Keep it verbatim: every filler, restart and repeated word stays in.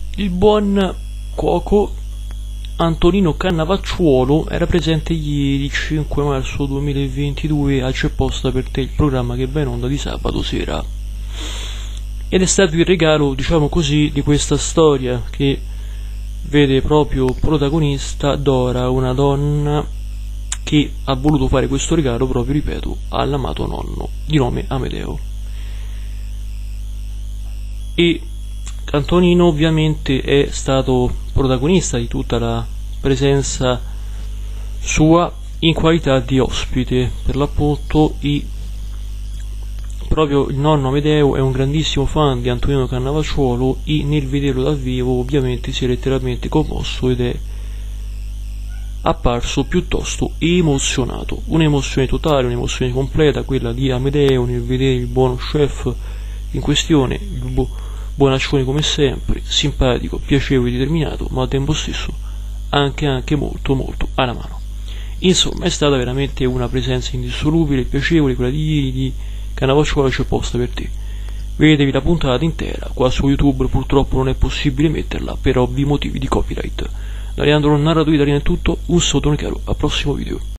Il buon cuoco Antonino Cannavacciuolo era presente ieri, cinque marzo duemilaventidue, a C'è Posta per Te, il programma che va in onda di sabato sera. Ed è stato il regalo, diciamo così, di questa storia che vede proprio protagonista Dora, una donna che ha voluto fare questo regalo proprio, ripeto, all'amato nonno di nome Amedeo. E Antonino ovviamente è stato protagonista di tutta la presenza sua in qualità di ospite, per l'appunto. I, proprio il nonno Amedeo è un grandissimo fan di Antonino Cannavacciuolo e nel vederlo dal vivo ovviamente si è letteralmente commosso ed è apparso piuttosto emozionato. Un'emozione totale, un'emozione completa, quella di Amedeo nel vedere il buono chef in questione, il bu- buonaccione come sempre, simpatico, piacevole, determinato, ma al tempo stesso anche anche molto molto alla mano. Insomma, è stata veramente una presenza indissolubile, piacevole, quella di ieri di Cannavacciuolo C'è Posta per Te. Vedetevi la puntata intera, qua su YouTube purtroppo non è possibile metterla per ovvi motivi di copyright. Da Leandro Narrato Italiano è tutto, un saluto caro, al prossimo video.